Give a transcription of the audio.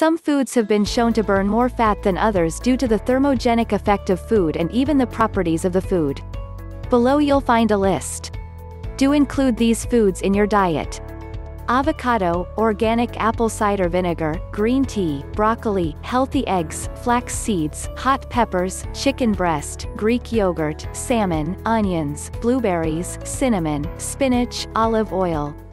Some foods have been shown to burn more fat than others due to the thermogenic effect of food and even the properties of the food. Below you'll find a list. Do include these foods in your diet: avocado, organic apple cider vinegar, green tea, broccoli, healthy eggs, flax seeds, hot peppers, chicken breast, Greek yogurt, salmon, onions, blueberries, cinnamon, spinach, olive oil,